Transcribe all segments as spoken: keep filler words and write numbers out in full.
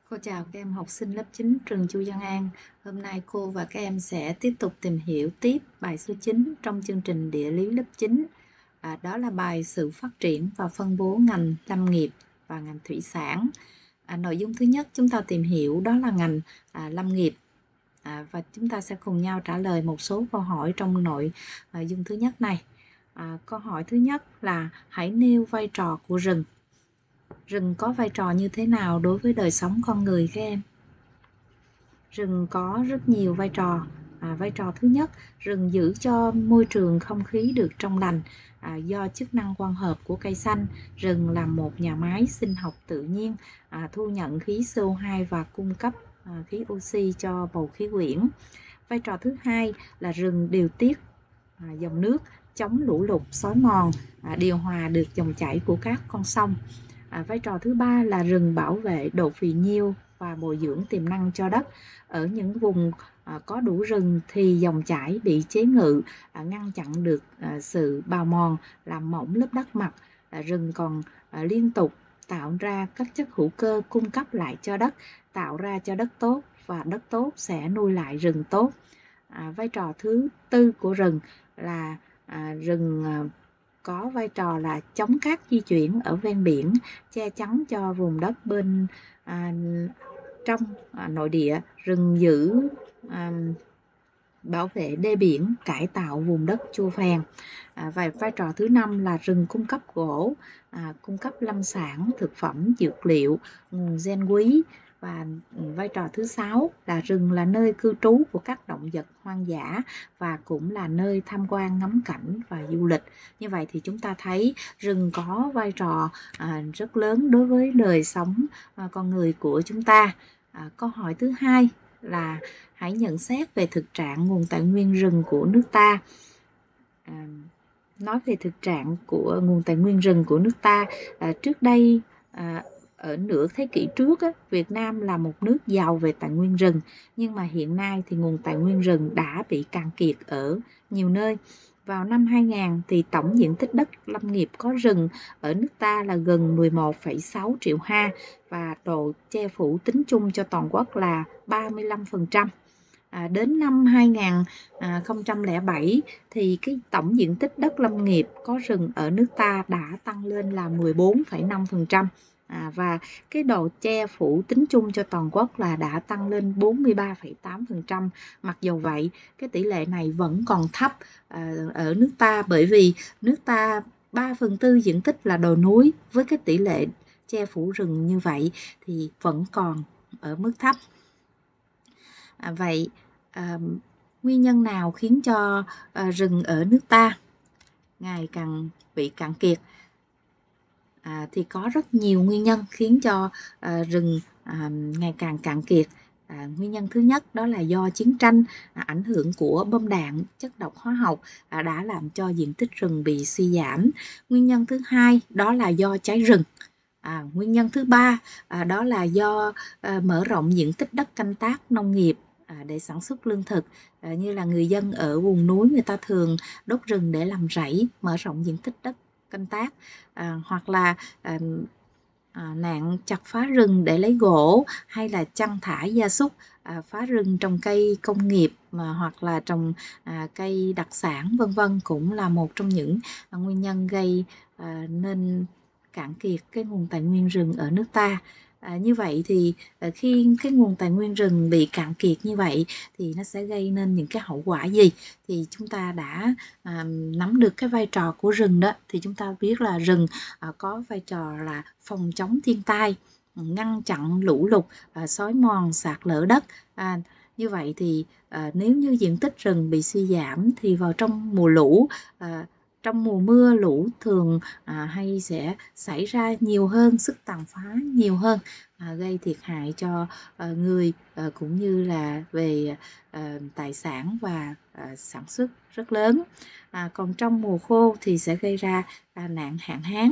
Cô chào các em học sinh lớp chín trường Chu Văn An. Hôm nay cô và các em sẽ tiếp tục tìm hiểu tiếp bài số chín trong chương trình địa lý lớp chín. À, đó là bài sự phát triển và phân bố ngành lâm nghiệp và ngành thủy sản. À, nội dung thứ nhất chúng ta tìm hiểu đó là ngành à, lâm nghiệp. À, và chúng ta sẽ cùng nhau trả lời một số câu hỏi trong nội à, dung thứ nhất này. À, câu hỏi thứ nhất là hãy nêu vai trò của rừng. Rừng có vai trò như thế nào đối với đời sống con người các em? Rừng có rất nhiều vai trò. À, vai trò thứ nhất, rừng giữ cho môi trường không khí được trong lành. À, do chức năng quang hợp của cây xanh, rừng là một nhà máy sinh học tự nhiên, à, thu nhận khí xê o hai và cung cấp à, khí oxy cho bầu khí quyển. Vai trò thứ hai là rừng điều tiết à, dòng nước, chống lũ lụt, xói mòn, à, điều hòa được dòng chảy của các con sông. À, vai trò thứ ba là rừng bảo vệ độ phì nhiêu và bồi dưỡng tiềm năng cho đất. Ở những vùng à, có đủ rừng thì dòng chảy bị chế ngự, à, ngăn chặn được à, sự bào mòn, làm mỏng lớp đất mặt. À, rừng còn à, liên tục tạo ra các chất hữu cơ cung cấp lại cho đất, tạo ra cho đất tốt, và đất tốt sẽ nuôi lại rừng tốt. À, vai trò thứ tư của rừng là à, rừng à, có vai trò là chống cát di chuyển ở ven biển, che chắn cho vùng đất bên à, trong à, nội địa. Rừng giữ à, bảo vệ đê biển, cải tạo vùng đất chua phèn. À, và vai trò thứ năm là rừng cung cấp gỗ, à, cung cấp lâm sản, thực phẩm, dược liệu, nguồn gen quý. Và vai trò thứ sáu là rừng là nơi cư trú của các động vật hoang dã và cũng là nơi tham quan ngắm cảnh và du lịch. Như vậy thì chúng ta thấy rừng có vai trò à, rất lớn đối với đời sống à, con người của chúng ta. À, câu hỏi thứ hai là hãy nhận xét về thực trạng nguồn tài nguyên rừng của nước ta. À, nói về thực trạng của nguồn tài nguyên rừng của nước ta, à, trước đây à, ở nửa thế kỷ trước á, Việt Nam là một nước giàu về tài nguyên rừng, nhưng mà hiện nay thì nguồn tài nguyên rừng đã bị cạn kiệt ở nhiều nơi. Vào năm hai nghìn thì tổng diện tích đất lâm nghiệp có rừng ở nước ta là gần mười một phẩy sáu triệu ha, và độ che phủ tính chung cho toàn quốc là ba mươi lăm phần trăm. À, đến năm hai nghìn không trăm lẻ bảy thì cái tổng diện tích đất lâm nghiệp có rừng ở nước ta đã tăng lên là mười bốn phẩy năm phần trăm. À, và cái độ che phủ tính chung cho toàn quốc là đã tăng lên bốn mươi ba phẩy tám phần trăm. Mặc dù vậy, cái tỷ lệ này vẫn còn thấp à, ở nước ta, bởi vì nước ta ba phần tư diện tích là đồi núi. Với cái tỷ lệ che phủ rừng như vậy thì vẫn còn ở mức thấp. À, vậy à, nguyên nhân nào khiến cho à, rừng ở nước ta ngày càng bị cạn kiệt? À, thì có rất nhiều nguyên nhân khiến cho à, rừng à, ngày càng cạn kiệt. À, nguyên nhân thứ nhất đó là do chiến tranh, à, ảnh hưởng của bom đạn, chất độc hóa học à, đã làm cho diện tích rừng bị suy giảm. Nguyên nhân thứ hai đó là do cháy rừng. À, nguyên nhân thứ ba à, đó là do à, mở rộng diện tích đất canh tác nông nghiệp à, để sản xuất lương thực, à, như là người dân ở vùng núi người ta thường đốt rừng để làm rẫy, mở rộng diện tích đất canh tác, à, hoặc là à, à, nạn chặt phá rừng để lấy gỗ, hay là chăn thả gia súc, à, phá rừng trồng cây công nghiệp, mà hoặc là trồng à, cây đặc sản vân vân, cũng là một trong những à, nguyên nhân gây à, nên cạn kiệt cái nguồn tài nguyên rừng ở nước ta. À, như vậy thì à, khi cái nguồn tài nguyên rừng bị cạn kiệt như vậy thì nó sẽ gây nên những cái hậu quả gì? Thì chúng ta đã à, nắm được cái vai trò của rừng đó, thì chúng ta biết là rừng à, có vai trò là phòng chống thiên tai, ngăn chặn lũ lụt, à, xói mòn, sạt lở đất. À, như vậy thì à, nếu như diện tích rừng bị suy giảm thì vào trong mùa lũ, à, trong mùa mưa lũ thường à, hay sẽ xảy ra nhiều hơn, sức tàn phá nhiều hơn, à, gây thiệt hại cho à, người à, cũng như là về à, tài sản và à, sản xuất rất lớn. À, còn trong mùa khô thì sẽ gây ra à, nạn hạn hán.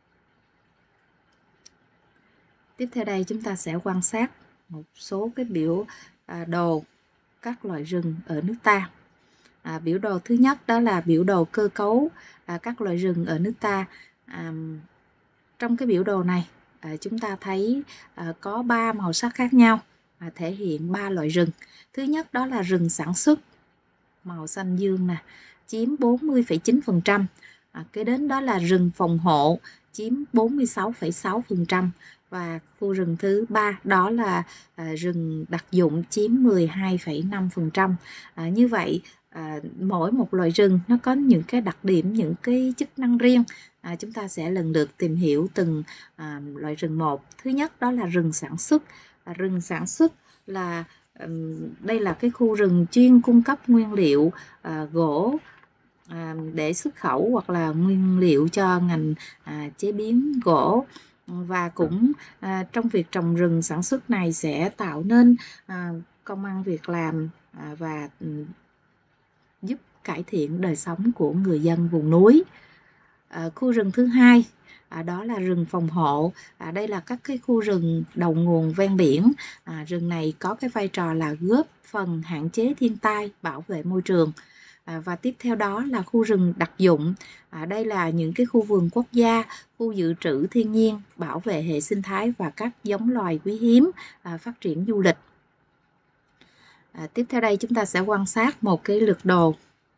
Tiếp theo đây chúng ta sẽ quan sát một số cái biểu à, đồ các loại rừng ở nước ta. À, biểu đồ thứ nhất đó là biểu đồ cơ cấu à, các loại rừng ở nước ta. À, trong cái biểu đồ này à, chúng ta thấy à, có ba màu sắc khác nhau à, thể hiện ba loại rừng. Thứ nhất đó là rừng sản xuất, màu xanh dương nè, chiếm bốn mươi phẩy chín phần trăm. À, kế đến đó là rừng phòng hộ chiếm bốn mươi sáu phẩy sáu phần trăm, và khu rừng thứ ba đó là à, rừng đặc dụng chiếm mười hai phẩy năm phần trăm. À, như vậy à, mỗi một loại rừng nó có những cái đặc điểm, những cái chức năng riêng. À, chúng ta sẽ lần lượt tìm hiểu từng à, loại rừng một. Thứ nhất đó là rừng sản xuất. À, rừng sản xuất là đây là cái khu rừng chuyên cung cấp nguyên liệu à, gỗ à, để xuất khẩu, hoặc là nguyên liệu cho ngành à, chế biến gỗ, và cũng à, trong việc trồng rừng sản xuất này sẽ tạo nên à, công ăn việc làm à, và um, giúp cải thiện đời sống của người dân vùng núi. À, khu rừng thứ hai à, đó là rừng phòng hộ. À, đây là các cái khu rừng đầu nguồn ven biển. À, rừng này có cái vai trò là góp phần hạn chế thiên tai, bảo vệ môi trường. À, và tiếp theo đó là khu rừng đặc dụng. À, đây là những cái khu vườn quốc gia, khu dự trữ thiên nhiên, bảo vệ hệ sinh thái và các giống loài quý hiếm, à, phát triển du lịch. À, tiếp theo đây chúng ta sẽ quan sát một cái lược đồ.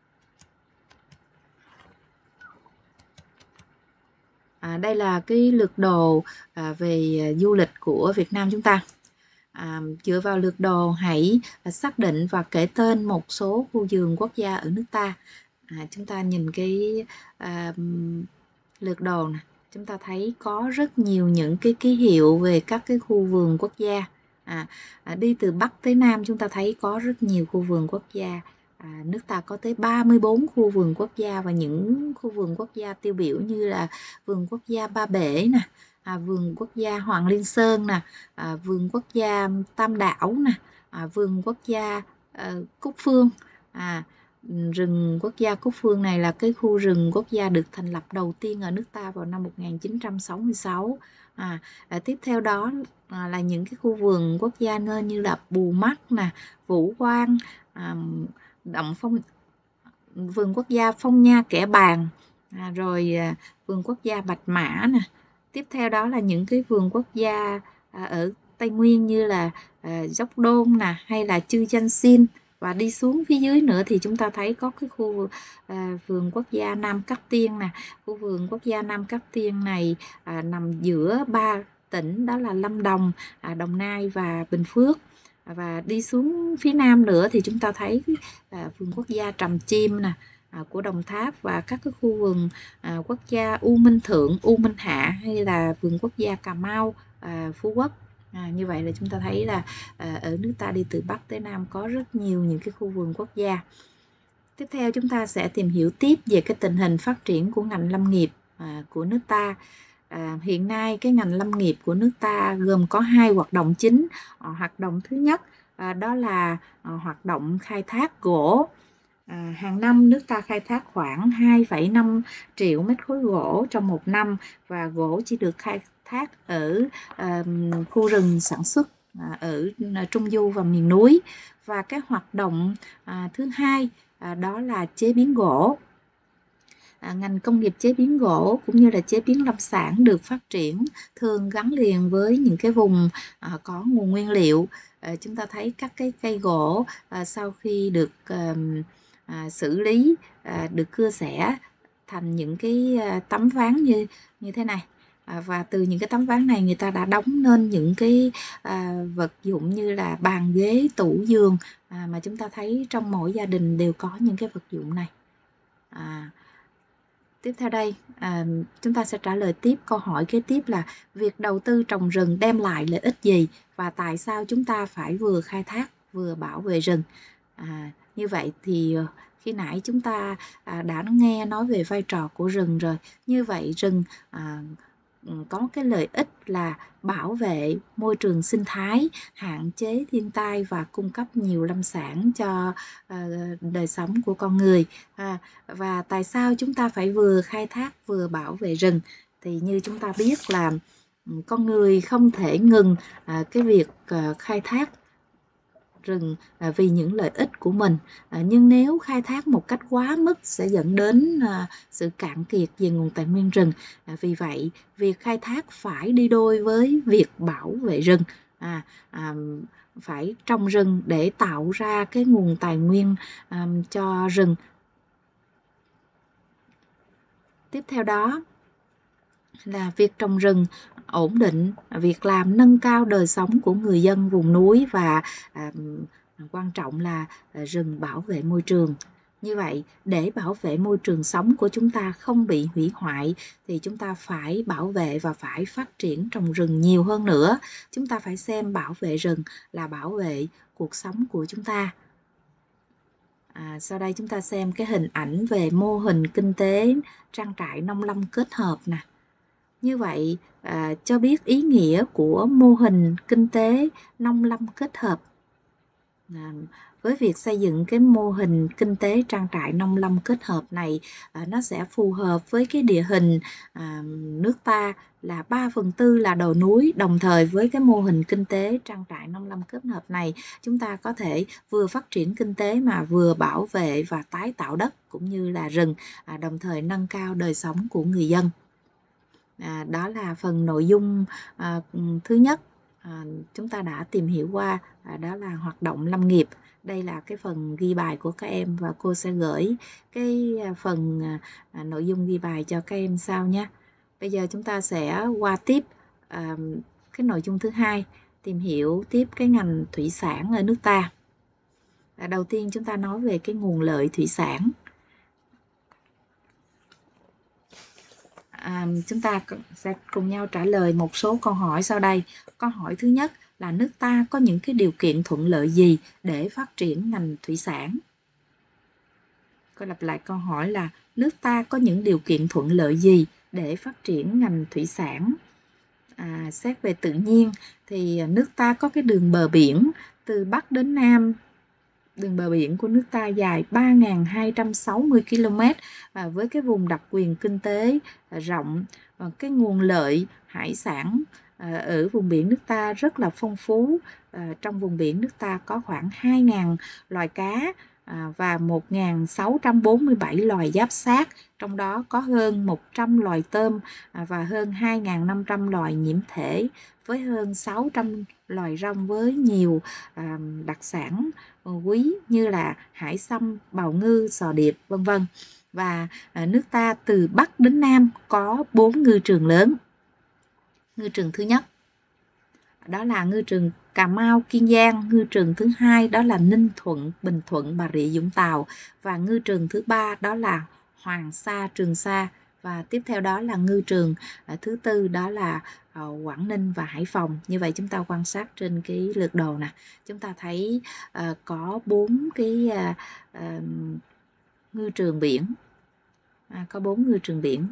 À, đây là cái lược đồ à, về du lịch của Việt Nam chúng ta. À, dựa vào lược đồ hãy à, xác định và kể tên một số khu vườn quốc gia ở nước ta. À, chúng ta nhìn cái à, lược đồ này, chúng ta thấy có rất nhiều những cái ký hiệu về các cái khu vườn quốc gia. À, à, đi từ Bắc tới Nam chúng ta thấy có rất nhiều khu vườn quốc gia. À, nước ta có tới ba mươi bốn khu vườn quốc gia, và những khu vườn quốc gia tiêu biểu như là vườn quốc gia Ba Bể nè, à, vườn quốc gia Hoàng Liên Sơn nè, à, vườn quốc gia Tam Đảo nè, à, vườn quốc gia à, Cúc Phương. À, rừng quốc gia Cúc Phương này là cái khu rừng quốc gia được thành lập đầu tiên ở nước ta vào năm một nghìn chín trăm sáu mươi sáu. À, à, tiếp theo đó à, là những cái khu vườn quốc gia nơi như là Bù Mắt nè, Vũ Quang, à, Động Phong, vườn quốc gia Phong Nha Kẻ Bàng, à, rồi à, vườn quốc gia Bạch Mã nè. Tiếp theo đó là những cái vườn quốc gia à, ở Tây Nguyên như là à, Dốc Đôn nè, hay là Chư Danh Xin. Và đi xuống phía dưới nữa thì chúng ta thấy có cái khu à, vườn quốc gia Nam Cát Tiên nè. Khu vườn quốc gia Nam Cát Tiên này à, nằm giữa ba tỉnh đó là Lâm Đồng, à, Đồng Nai và Bình Phước. Và đi xuống phía Nam nữa thì chúng ta thấy à, vườn quốc gia Tràm Chim nè, à, của Đồng Tháp, và các cái khu vườn à, quốc gia U Minh Thượng, U Minh Hạ, hay là vườn quốc gia Cà Mau, à, Phú Quốc. À, như vậy là chúng ta thấy là à, ở nước ta đi từ Bắc tới Nam có rất nhiều những cái khu vườn quốc gia. Tiếp theo chúng ta sẽ tìm hiểu tiếp về cái tình hình phát triển của ngành lâm nghiệp à, của nước ta. À, hiện nay cái ngành lâm nghiệp của nước ta gồm có hai hoạt động chính. À, hoạt động thứ nhất à, đó là à, hoạt động khai thác gỗ. À, hàng năm nước ta khai thác khoảng hai phẩy năm triệu mét khối gỗ trong một năm, và gỗ chỉ được khai thác ở à, khu rừng sản xuất à, ở Trung Du và miền núi. Và cái hoạt động à, thứ hai à, đó là chế biến gỗ. À, ngành công nghiệp chế biến gỗ cũng như là chế biến lâm sản được phát triển thường gắn liền với những cái vùng à, có nguồn nguyên liệu. À, chúng ta thấy các cái cây gỗ à, sau khi được à, à, xử lý à, được cưa xẻ thành những cái à, tấm ván như như thế này. À, và từ những cái tấm ván này người ta đã đóng nên những cái à, vật dụng như là bàn ghế, tủ giường, à, mà chúng ta thấy trong mỗi gia đình đều có những cái vật dụng này. À, Tiếp theo đây, à, chúng ta sẽ trả lời tiếp câu hỏi kế tiếp là việc đầu tư trồng rừng đem lại lợi ích gì, và tại sao chúng ta phải vừa khai thác vừa bảo vệ rừng. À, như vậy thì khi nãy chúng ta à, đã nghe nói về vai trò của rừng rồi. Như vậy rừng à, có cái lợi ích là bảo vệ môi trường sinh thái, hạn chế thiên tai và cung cấp nhiều lâm sản cho uh, đời sống của con người. À, và tại sao chúng ta phải vừa khai thác vừa bảo vệ rừng? Thì như chúng ta biết là con người không thể ngừng uh, cái việc uh, khai thác rừng à, vì những lợi ích của mình, à, nhưng nếu khai thác một cách quá mức sẽ dẫn đến à, sự cạn kiệt về nguồn tài nguyên rừng. À, vì vậy, việc khai thác phải đi đôi với việc bảo vệ rừng. À, à, phải trồng rừng để tạo ra cái nguồn tài nguyên à, cho rừng. Tiếp theo đó là việc trồng rừng ổn định, việc làm nâng cao đời sống của người dân vùng núi và à, quan trọng là à, rừng bảo vệ môi trường. Như vậy, để bảo vệ môi trường sống của chúng ta không bị hủy hoại thì chúng ta phải bảo vệ và phải phát triển trồng rừng nhiều hơn nữa. Chúng ta phải xem bảo vệ rừng là bảo vệ cuộc sống của chúng ta. À, sau đây chúng ta xem cái hình ảnh về mô hình kinh tế trang trại nông lâm kết hợp nè. Như vậy à, cho biết ý nghĩa của mô hình kinh tế nông lâm kết hợp. À, với việc xây dựng cái mô hình kinh tế trang trại nông lâm kết hợp này, à, nó sẽ phù hợp với cái địa hình à, nước ta là ba phần tư là đồi núi. Đồng thời với cái mô hình kinh tế trang trại nông lâm kết hợp này, chúng ta có thể vừa phát triển kinh tế mà vừa bảo vệ và tái tạo đất cũng như là rừng, à, đồng thời nâng cao đời sống của người dân. À, đó là phần nội dung à, thứ nhất à, chúng ta đã tìm hiểu qua, à, đó là hoạt động lâm nghiệp. Đây là cái phần ghi bài của các em và cô sẽ gửi cái phần à, nội dung ghi bài cho các em sau nhé. Bây giờ chúng ta sẽ qua tiếp à, cái nội dung thứ hai, tìm hiểu tiếp cái ngành thủy sản ở nước ta. À, đầu tiên chúng ta nói về cái nguồn lợi thủy sản. À, chúng ta sẽ cùng nhau trả lời một số câu hỏi sau đây. Câu hỏi thứ nhất là nước ta có những cái điều kiện thuận lợi gì để phát triển ngành thủy sản? Cô lặp lại câu hỏi là nước ta có những điều kiện thuận lợi gì để phát triển ngành thủy sản? À, xét về tự nhiên thì nước ta có cái đường bờ biển từ Bắc đến Nam. Đường bờ biển của nước ta dài ba nghìn hai trăm sáu mươi ki lô mét và với cái vùng đặc quyền kinh tế rộng, và cái nguồn lợi hải sản ở vùng biển nước ta rất là phong phú. Trong vùng biển nước ta có khoảng hai nghìn loài cá và một nghìn sáu trăm bốn mươi bảy loài giáp xác, trong đó có hơn một trăm loài tôm và hơn hai nghìn năm trăm loài nhiễm thể, với hơn sáu trăm loài rong với nhiều đặc sản quý như là hải sâm, bào ngư, sò điệp, vân vân. Và nước ta từ Bắc đến Nam có bốn ngư trường lớn. Ngư trường thứ nhất đó là ngư trường Cà Mau, Kiên Giang. Ngư trường thứ hai đó là Ninh Thuận, Bình Thuận, Bà Rịa, Vũng Tàu. Và ngư trường thứ ba đó là Hoàng Sa, Trường Sa. Và tiếp theo đó là ngư trường thứ tư đó là Quảng Ninh và Hải Phòng. Như vậy chúng ta quan sát trên cái lược đồ nè, chúng ta thấy uh, có bốn cái uh, uh, ngư trường biển, à, có bốn ngư trường biển.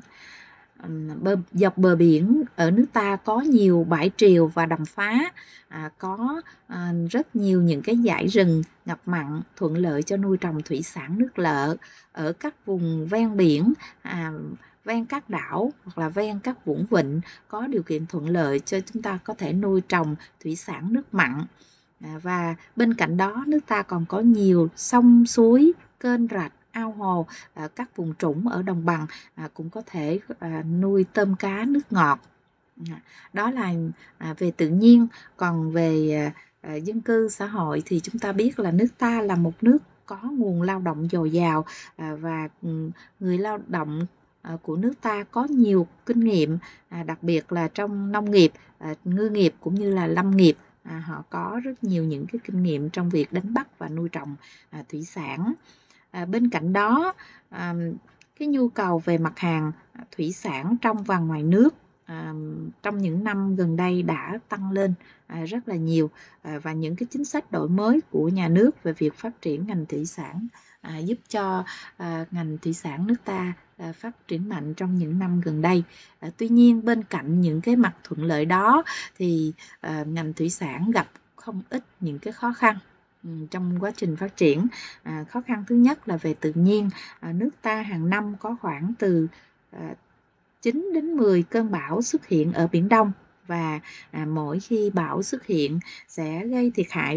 Bờ, dọc bờ biển ở nước ta có nhiều bãi triều và đầm phá, à, có à, rất nhiều những cái dải rừng ngập mặn thuận lợi cho nuôi trồng thủy sản nước lợ. Ở các vùng ven biển, à, ven các đảo hoặc là ven các vũng vịnh có điều kiện thuận lợi cho chúng ta có thể nuôi trồng thủy sản nước mặn. À, và bên cạnh đó nước ta còn có nhiều sông suối, kênh rạch, ao hồ, à, các vùng trũng ở đồng bằng à, cũng có thể à, nuôi tôm cá nước ngọt. À, đó là à, về tự nhiên. Còn về à, à, dân cư xã hội thì chúng ta biết là nước ta là một nước có nguồn lao động dồi dào, à, và người lao động à, của nước ta có nhiều kinh nghiệm, à, đặc biệt là trong nông nghiệp, à, ngư nghiệp cũng như là lâm nghiệp. À, họ có rất nhiều những cái kinh nghiệm trong việc đánh bắt và nuôi trồng à, thủy sản. À, bên cạnh đó, à, cái nhu cầu về mặt hàng thủy sản trong và ngoài nước à, trong những năm gần đây đã tăng lên à, rất là nhiều, à, và những cái chính sách đổi mới của nhà nước về việc phát triển ngành thủy sản à, giúp cho à, ngành thủy sản nước ta à, phát triển mạnh trong những năm gần đây. À, tuy nhiên bên cạnh những cái mặt thuận lợi đó thì à, ngành thủy sản gặp không ít những cái khó khăn trong quá trình phát triển. À, khó khăn thứ nhất là về tự nhiên. À, nước ta hàng năm có khoảng từ à, chín đến mười cơn bão xuất hiện ở Biển Đông, và à, mỗi khi bão xuất hiện sẽ gây thiệt hại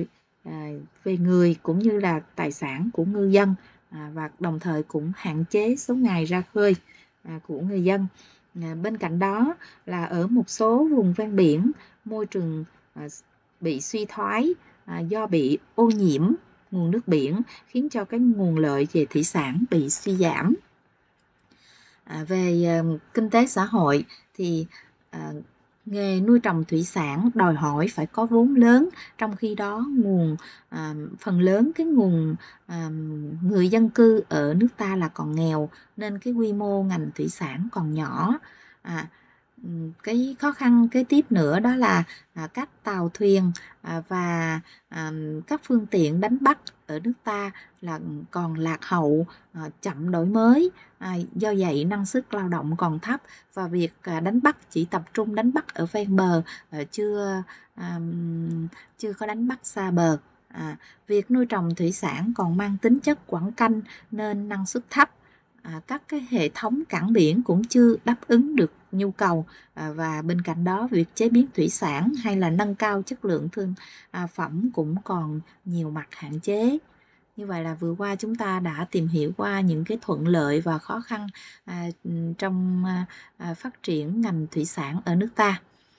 à, về người cũng như là tài sản của ngư dân, à, và đồng thời cũng hạn chế số ngày ra khơi à, của người dân. À, bên cạnh đó là ở một số vùng ven biển, môi trường à, bị suy thoái à, do bị ô nhiễm nguồn nước biển, khiến cho cái nguồn lợi về thủy sản bị suy giảm. À, về à, kinh tế xã hội thì à, nghề nuôi trồng thủy sản đòi hỏi phải có vốn lớn, trong khi đó nguồn à, phần lớn cái nguồn à, người dân cư ở nước ta là còn nghèo, nên cái quy mô ngành thủy sản còn nhỏ. À, cái khó khăn kế tiếp nữa đó là à, các tàu thuyền à, và à, các phương tiện đánh bắt ở nước ta là còn lạc hậu, à, chậm đổi mới. À, do vậy năng suất lao động còn thấp, và việc à, đánh bắt chỉ tập trung đánh bắt ở ven bờ, à, chưa à, chưa có đánh bắt xa bờ. À, việc nuôi trồng thủy sản còn mang tính chất quảng canh nên năng suất thấp. À, các cái hệ thống cảng biển cũng chưa đáp ứng được nhu cầu, à, và bên cạnh đó việc chế biến thủy sản hay là nâng cao chất lượng thương à, phẩm cũng còn nhiều mặt hạn chế. Như vậy là vừa qua chúng ta đã tìm hiểu qua những cái thuận lợi và khó khăn à, trong à, phát triển ngành thủy sản ở nước ta.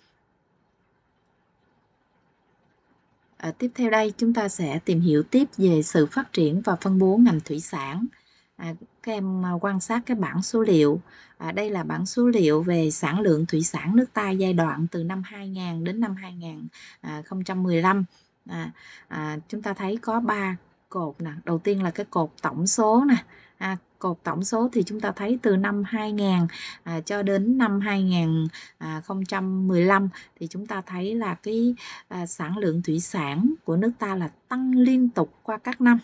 À, tiếp theo đây chúng ta sẽ tìm hiểu tiếp về sự phát triển và phân bố ngành thủy sản. À, các em quan sát cái bảng số liệu. À, đây là bảng số liệu về sản lượng thủy sản nước ta giai đoạn từ năm hai nghìn đến năm hai nghìn không trăm mười lăm. À, à, chúng ta thấy có ba cột nè. Đầu tiên là cái cột tổng số nè. À, cột tổng số thì chúng ta thấy từ năm hai nghìn à, cho đến năm hai nghìn không trăm mười lăm thì chúng ta thấy là cái à, sản lượng thủy sản của nước ta là tăng liên tục qua các năm.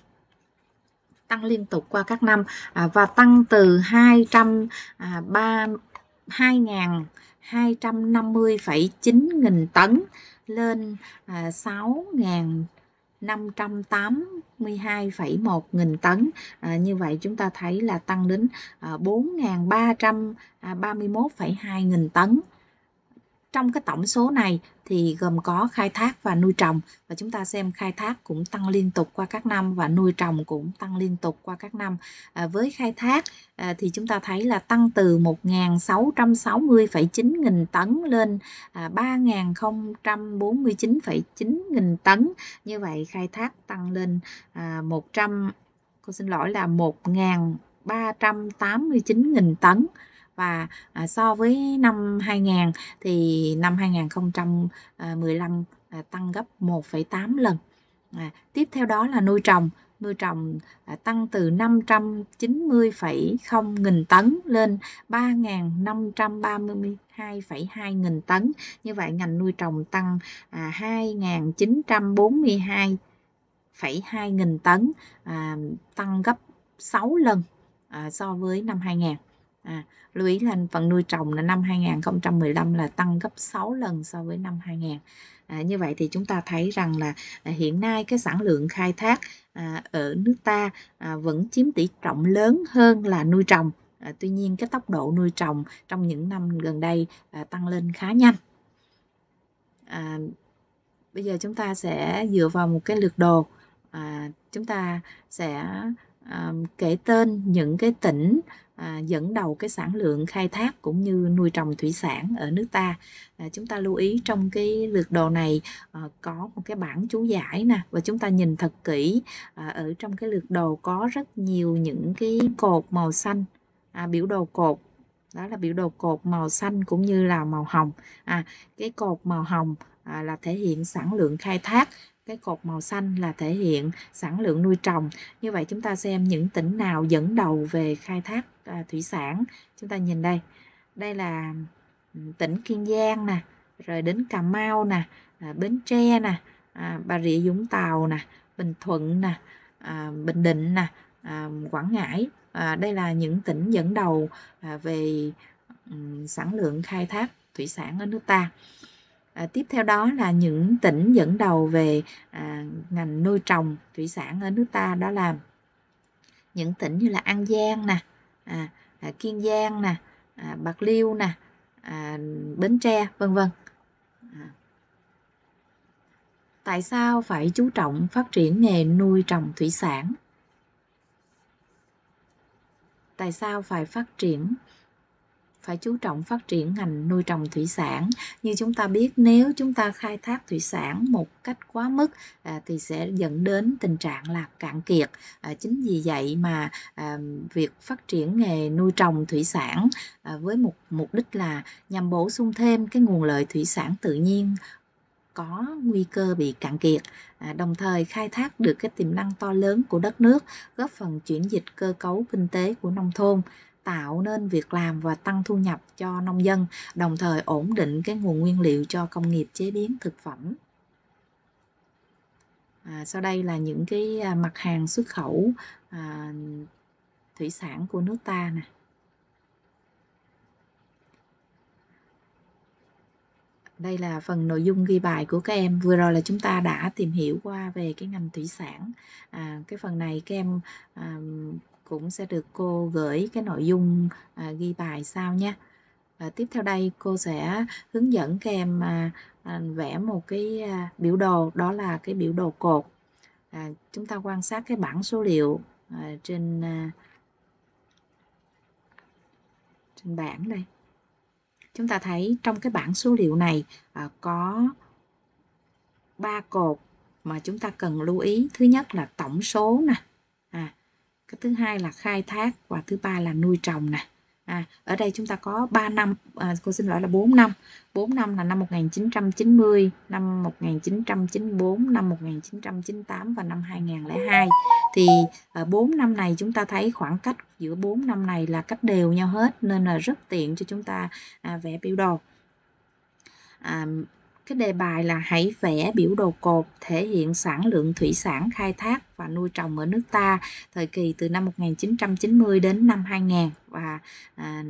Tăng liên tục qua các năm à, và tăng từ hai trăm ba hai nghìn hai trăm năm mươi phẩy chín nghìn tấn lên à, sáu nghìn năm trăm tám mươi hai phẩy một nghìn tấn. À, như vậy chúng ta thấy là tăng đến à, bốn nghìn ba trăm ba mươi mốt phẩy hai nghìn tấn. Trong cái tổng số này thì gồm có khai thác và nuôi trồng, và chúng ta xem khai thác cũng tăng liên tục qua các năm và nuôi trồng cũng tăng liên tục qua các năm. À, với khai thác à, thì chúng ta thấy là tăng từ một nghìn sáu trăm sáu mươi phẩy chín nghìn tấn lên à, ba nghìn không trăm bốn mươi chín phẩy chín nghìn tấn. Như vậy khai thác tăng lên à, một trăm, cô xin lỗi là một nghìn ba trăm tám mươi chín nghìn tấn. Và à, so với năm hai nghìn thì năm hai nghìn không trăm mười lăm à, tăng gấp một phẩy tám lần. À, tiếp theo đó là nuôi trồng. Nuôi trồng à, tăng từ năm trăm chín mươi phẩy không nghìn tấn lên ba nghìn năm trăm ba mươi hai phẩy hai nghìn tấn. Như vậy ngành nuôi trồng tăng à, hai nghìn chín trăm bốn mươi hai phẩy hai nghìn tấn, à, tăng gấp sáu lần à, so với năm hai nghìn. À, lưu ý là phần nuôi trồng là năm hai nghìn không trăm mười lăm là tăng gấp sáu lần so với năm hai nghìn. À, như vậy thì chúng ta thấy rằng là à, hiện nay cái sản lượng khai thác à, ở nước ta à, vẫn chiếm tỷ trọng lớn hơn là nuôi trồng. À, tuy nhiên cái tốc độ nuôi trồng trong những năm gần đây à, tăng lên khá nhanh. À, bây giờ chúng ta sẽ dựa vào một cái lược đồ, à, chúng ta sẽ à, kể tên những cái tỉnh à, dẫn đầu cái sản lượng khai thác cũng như nuôi trồng thủy sản ở nước ta. À, chúng ta lưu ý trong cái lược đồ này à, có một cái bảng chú giải nè, và chúng ta nhìn thật kỹ à, ở trong cái lược đồ có rất nhiều những cái cột màu xanh, à, biểu đồ cột. Đó là biểu đồ cột màu xanh cũng như là màu hồng. À, cái cột màu hồng à, là thể hiện sản lượng khai thác, cái cột màu xanh là thể hiện sản lượng nuôi trồng. Như vậy chúng ta xem những tỉnh nào dẫn đầu về khai thác à, thủy sản. Chúng ta nhìn đây, đây là tỉnh Kiên Giang nè, rồi đến Cà Mau nè, à, Bến Tre nè, à, Bà Rịa Vũng Tàu nè, Bình Thuận nè, à, Bình Định nè, à, Quảng Ngãi. À, đây là những tỉnh dẫn đầu à, về um, sản lượng khai thác thủy sản ở nước ta. À, tiếp theo đó là những tỉnh dẫn đầu về à, ngành nuôi trồng thủy sản ở nước ta, đó là những tỉnh như là An Giang nè, à, à, Kiên Giang nè, à, Bạc Liêu nè, à, Bến Tre, vân vân. À, Tại sao phải chú trọng phát triển nghề nuôi trồng thủy sản? Tại sao phải phát triển phải chú trọng phát triển ngành nuôi trồng thủy sản? Như chúng ta biết, nếu chúng ta khai thác thủy sản một cách quá mức à, thì sẽ dẫn đến tình trạng là cạn kiệt. À, chính vì vậy mà à, việc phát triển nghề nuôi trồng thủy sản à, với một mục đích là nhằm bổ sung thêm cái nguồn lợi thủy sản tự nhiên có nguy cơ bị cạn kiệt, à, đồng thời khai thác được cái tiềm năng to lớn của đất nước, góp phần chuyển dịch cơ cấu kinh tế của nông thôn, tạo nên việc làm và tăng thu nhập cho nông dân, đồng thời ổn định cái nguồn nguyên liệu cho công nghiệp chế biến thực phẩm. À, sau đây là những cái mặt hàng xuất khẩu à, thủy sản của nước ta nè. Đây là phần nội dung ghi bài của các em. Vừa rồi là chúng ta đã tìm hiểu qua về cái ngành thủy sản. À, cái phần này các em à, cũng sẽ được cô gửi cái nội dung à, ghi bài sau nha. À, tiếp theo đây cô sẽ hướng dẫn các em à, à, vẽ một cái à, biểu đồ, đó là cái biểu đồ cột. À, chúng ta quan sát cái bảng số liệu à, trên à, trên bảng đây. Chúng ta thấy trong cái bảng số liệu này à, có ba cột mà chúng ta cần lưu ý. Thứ nhất là tổng số nè, à, cái thứ hai là khai thác và thứ ba là nuôi trồng nè. À, ở đây chúng ta có ba năm, à, cô xin lỗi là bốn năm. bốn năm là năm một nghìn chín trăm chín mươi, năm một nghìn chín trăm chín mươi bốn, năm một nghìn chín trăm chín mươi tám và năm hai nghìn không trăm lẻ hai. Thì ở bốn năm này chúng ta thấy khoảng cách giữa bốn năm này là cách đều nhau hết, nên là rất tiện cho chúng ta à, vẽ biểu đồ. À, cái đề bài là hãy vẽ biểu đồ cột thể hiện sản lượng thủy sản khai thác và nuôi trồng ở nước ta thời kỳ từ năm một nghìn chín trăm chín mươi đến năm hai nghìn, và à,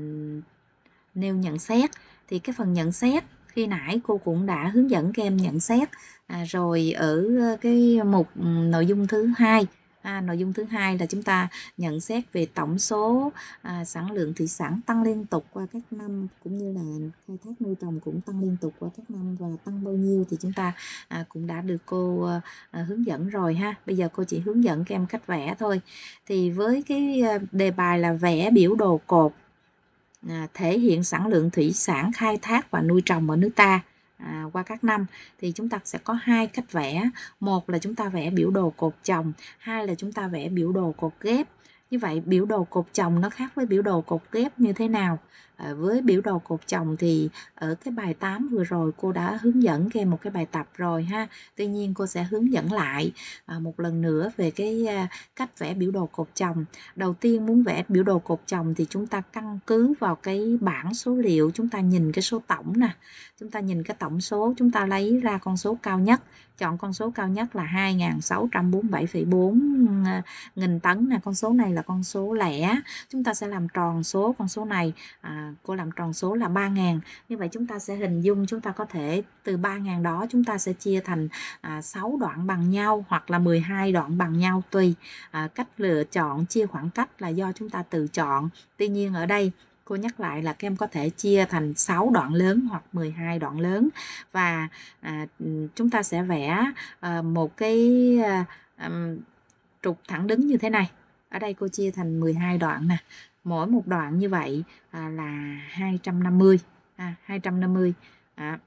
nêu nhận xét. Thì cái phần nhận xét khi nãy cô cũng đã hướng dẫn các em nhận xét à, rồi ở cái mục nội dung thứ hai. À, nội dung thứ hai là chúng ta nhận xét về tổng số à, sản lượng thủy sản tăng liên tục qua các năm, cũng như là khai thác nuôi trồng cũng tăng liên tục qua các năm, và tăng bao nhiêu thì chúng ta à, cũng đã được cô à, hướng dẫn rồi ha. Bây giờ cô chỉ hướng dẫn các em cách vẽ thôi. Thì với cái đề bài là vẽ biểu đồ cột à, thể hiện sản lượng thủy sản khai thác và nuôi trồng ở nước ta À, qua các năm, thì chúng ta sẽ có hai cách vẽ. Một là chúng ta vẽ biểu đồ cột chồng, hai là chúng ta vẽ biểu đồ cột ghép. Như vậy biểu đồ cột chồng nó khác với biểu đồ cột ghép như thế nào? À, với biểu đồ cột chồng thì ở cái bài tám vừa rồi cô đã hướng dẫn các em một cái bài tập rồi ha. Tuy nhiên cô sẽ hướng dẫn lại à, một lần nữa về cái à, cách vẽ biểu đồ cột chồng. Đầu tiên muốn vẽ biểu đồ cột chồng thì chúng ta căn cứ vào cái bảng số liệu, chúng ta nhìn cái số tổng nè. Chúng ta nhìn cái tổng số, chúng ta lấy ra con số cao nhất, chọn con số cao nhất là hai nghìn sáu trăm bốn mươi bảy phẩy bốn nghìn tấn nè. Con số này là con số lẻ, chúng ta sẽ làm tròn số con số này. À, cô làm tròn số là ba nghìn. Như vậy chúng ta sẽ hình dung, chúng ta có thể từ ba nghìn đó chúng ta sẽ chia thành à, sáu đoạn bằng nhau hoặc là mười hai đoạn bằng nhau, tùy. À, cách lựa chọn chia khoảng cách là do chúng ta tự chọn. Tuy nhiên ở đây cô nhắc lại là các em có thể chia thành sáu đoạn lớn hoặc mười hai đoạn lớn. Và à, chúng ta sẽ vẽ à, một cái à, um, trục thẳng đứng như thế này. Ở đây cô chia thành mười hai đoạn nè. Mỗi một đoạn như vậy à, là hai trăm năm mươi. À, hai trăm năm mươi. À.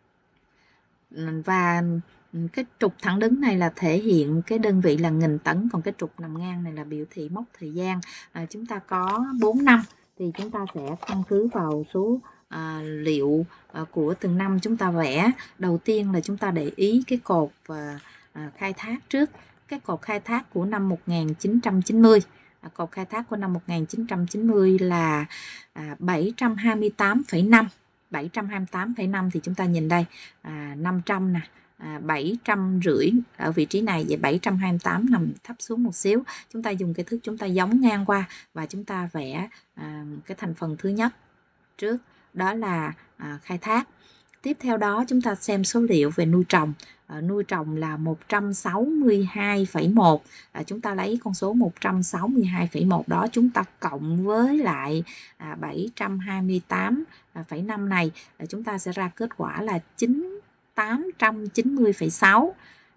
Và cái trục thẳng đứng này là thể hiện cái đơn vị là nghìn tấn, còn cái trục nằm ngang này là biểu thị mốc thời gian. À, chúng ta có bốn năm thì chúng ta sẽ căn cứ vào số à, liệu à, của từng năm chúng ta vẽ. Đầu tiên là chúng ta để ý cái cột à, à, khai thác trước. Cái cột khai thác của năm một nghìn chín trăm chín mươi. À, cột khai thác của năm một nghìn chín trăm chín mươi là à, bảy trăm hai mươi tám phẩy năm. bảy trăm hai mươi tám phẩy năm thì chúng ta nhìn đây à, năm trăm nè, à, bảy trăm rưỡi ở vị trí này, vậy bảy trăm hai mươi tám nằm thấp xuống một xíu. Chúng ta dùng cái thước chúng ta giống ngang qua và chúng ta vẽ à, cái thành phần thứ nhất trước, đó là à, khai thác. Tiếp theo đó chúng ta xem số liệu về nuôi trồng. À, nuôi trồng là một trăm sáu mươi hai phẩy một. À, chúng ta lấy con số một trăm sáu mươi hai phẩy một đó chúng ta cộng với lại à, bảy trăm hai mươi tám phẩy năm này, à, chúng ta sẽ ra kết quả là tám trăm chín mươi phẩy sáu.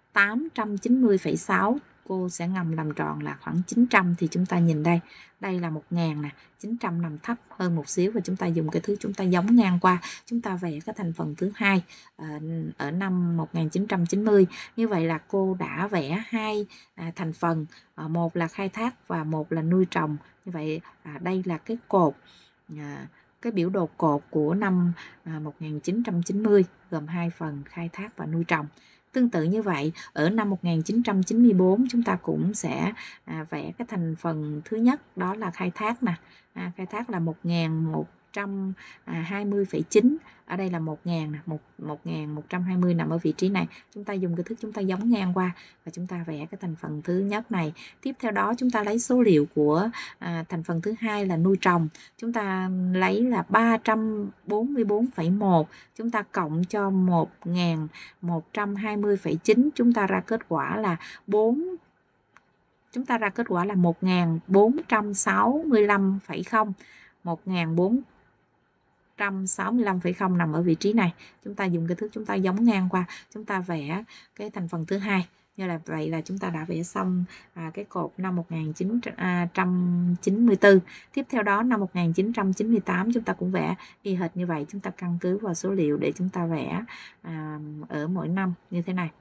tám trăm chín mươi phẩy sáu, cô sẽ ngầm làm tròn là khoảng chín trăm. Thì chúng ta nhìn đây, đây là một ngàn nè, chín trăm nằm thấp hơn một xíu, và chúng ta dùng cái thứ chúng ta giống ngang qua, chúng ta vẽ cái thành phần thứ hai à, ở năm một nghìn chín trăm chín mươi. Như vậy là cô đã vẽ hai à, thành phần, à, một là khai thác và một là nuôi trồng. Như vậy à, đây là cái cột à, cái biểu đồ cột của năm à, một nghìn chín trăm chín mươi, gồm hai phần khai thác và nuôi trồng. Tương tự như vậy, ở năm một nghìn chín trăm chín mươi tư chúng ta cũng sẽ à, vẽ cái thành phần thứ nhất, đó là khai thác nè. À, khai thác là một nghìn một trăm hai mươi phẩy chín. Ở đây là một nghìn nè, một nghìn một trăm hai mươi nằm ở vị trí này. Chúng ta dùng cái thước chúng ta giống ngang qua và chúng ta vẽ cái thành phần thứ nhất này. Tiếp theo đó chúng ta lấy số liệu của à, thành phần thứ hai là nuôi trồng. Chúng ta lấy là ba trăm bốn mươi tư phẩy một, chúng ta cộng cho một nghìn một trăm hai mươi phẩy chín, chúng ta ra kết quả là bốn chúng ta ra kết quả là một nghìn bốn trăm sáu mươi lăm phẩy không. một nghìn bốn trăm sáu mươi lăm phẩy không nằm ở vị trí này. Chúng ta dùng cái thước chúng ta giống ngang qua, chúng ta vẽ cái thành phần thứ hai. Như là vậy là chúng ta đã vẽ xong à, cái cột năm một nghìn chín trăm chín mươi tư. Tiếp theo đó năm một nghìn chín trăm chín mươi tám chúng ta cũng vẽ y hệt như vậy. Chúng ta căn cứ vào số liệu để chúng ta vẽ à, ở mỗi năm như thế này.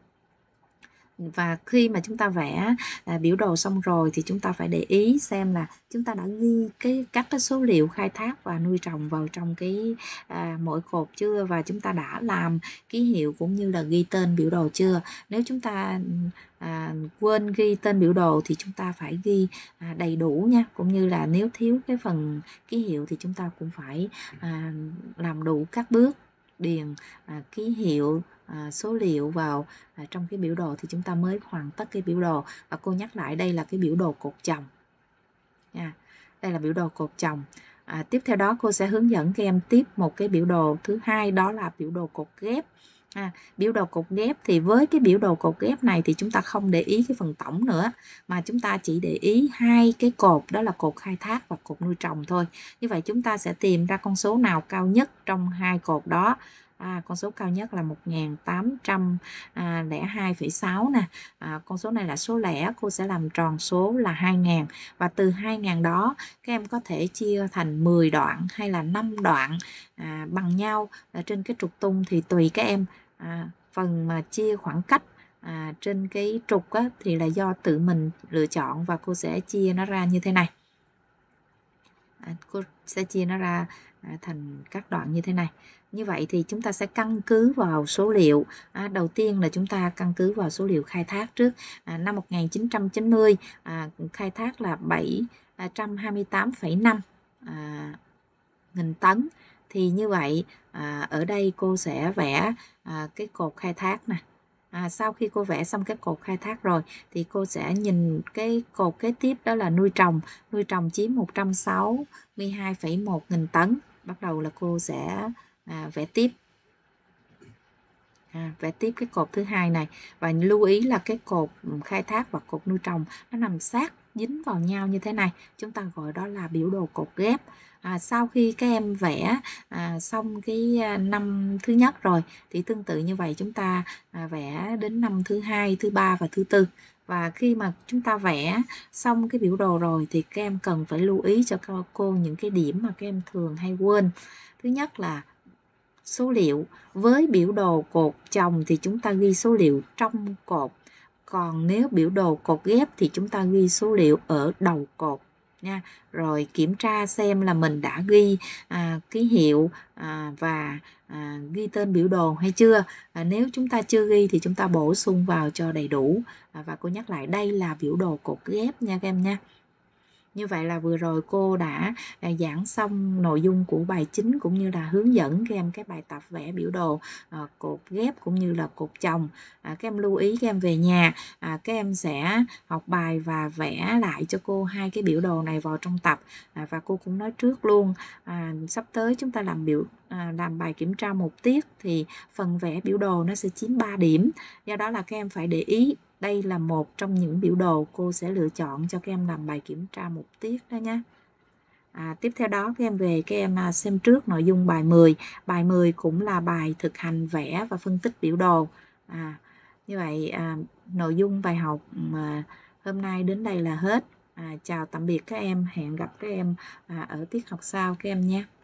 Và khi mà chúng ta vẽ à, biểu đồ xong rồi thì chúng ta phải để ý xem là chúng ta đã ghi cái các cái số liệu khai thác và nuôi trồng vào trong cái à, mỗi cột chưa, và chúng ta đã làm ký hiệu cũng như là ghi tên biểu đồ chưa. Nếu chúng ta à, quên ghi tên biểu đồ thì chúng ta phải ghi à, đầy đủ nha, cũng như là nếu thiếu cái phần ký hiệu thì chúng ta cũng phải à, làm đủ các bước điền à, ký hiệu à, số liệu vào à, trong cái biểu đồ thì chúng ta mới hoàn tất cái biểu đồ. Và cô nhắc lại, đây là cái biểu đồ cột chồng nha. Đây là biểu đồ cột chồng. À, tiếp theo đó cô sẽ hướng dẫn các em tiếp một cái biểu đồ thứ hai, đó là biểu đồ cột ghép. À, biểu đồ cột ghép thì với cái biểu đồ cột ghép này thì chúng ta không để ý cái phần tổng nữa, mà chúng ta chỉ để ý hai cái cột, đó là cột khai thác và cột nuôi trồng thôi. Như vậy chúng ta sẽ tìm ra con số nào cao nhất trong hai cột đó. À, con số cao nhất là một nghìn tám trăm lẻ hai phẩy sáu nè. À, con số này là số lẻ, cô sẽ làm tròn số là hai nghìn. Và từ hai nghìn đó các em có thể chia thành mười đoạn hay là năm đoạn à, bằng nhau ở trên cái trục tung thì tùy các em. À, phần mà chia khoảng cách à, trên cái trục á, thì là do tự mình lựa chọn, và cô sẽ chia nó ra như thế này. À, cô sẽ chia nó ra à, thành các đoạn như thế này. Như vậy thì chúng ta sẽ căn cứ vào số liệu. À, đầu tiên là chúng ta căn cứ vào số liệu khai thác trước. À, năm một nghìn chín trăm chín mươi à, khai thác là bảy trăm hai mươi tám phẩy năm à, nghìn tấn. Thì như vậy à, ở đây cô sẽ vẽ à, cái cột khai thác nè. À, sau khi cô vẽ xong cái cột khai thác rồi thì cô sẽ nhìn cái cột kế tiếp, đó là nuôi trồng. Nuôi trồng chiếm một trăm sáu mươi hai phẩy một nghìn tấn. Bắt đầu là cô sẽ à, vẽ tiếp. À, vẽ tiếp cái cột thứ hai này, và lưu ý là cái cột khai thác và cột nuôi trồng nó nằm sát dính vào nhau như thế này, chúng ta gọi đó là biểu đồ cột ghép. À, sau khi các em vẽ à, xong cái năm thứ nhất rồi thì tương tự như vậy chúng ta à, vẽ đến năm thứ hai, thứ ba và thứ tư. Và khi mà chúng ta vẽ xong cái biểu đồ rồi thì các em cần phải lưu ý cho cô những cái điểm mà các em thường hay quên. Thứ nhất là số liệu. Với biểu đồ cột chồng thì chúng ta ghi số liệu trong cột, còn nếu biểu đồ cột ghép thì chúng ta ghi số liệu ở đầu cột nha. Rồi kiểm tra xem là mình đã ghi à, ký hiệu à, và à, ghi tên biểu đồ hay chưa. À, nếu chúng ta chưa ghi thì chúng ta bổ sung vào cho đầy đủ. À, và cô nhắc lại, đây là biểu đồ cột ghép nha các em nha. Như vậy là vừa rồi cô đã giảng xong nội dung của bài chính, cũng như là hướng dẫn các em cái bài tập vẽ biểu đồ à, cột ghép cũng như là cột chồng. À, các em lưu ý, các em về nhà à, các em sẽ học bài và vẽ lại cho cô hai cái biểu đồ này vào trong tập. À, và cô cũng nói trước luôn, à, sắp tới chúng ta làm biểu à, làm bài kiểm tra một tiết thì phần vẽ biểu đồ nó sẽ chiếm ba điểm. Do đó là các em phải để ý, đây là một trong những biểu đồ cô sẽ lựa chọn cho các em làm bài kiểm tra một tiết đó nhé. À, tiếp theo đó các em về các em xem trước nội dung bài mười. Bài mười cũng là bài thực hành vẽ và phân tích biểu đồ. À, Như vậy à, nội dung bài học mà hôm nay đến đây là hết. À, chào tạm biệt các em, hẹn gặp các em à, ở tiết học sau các em nhé.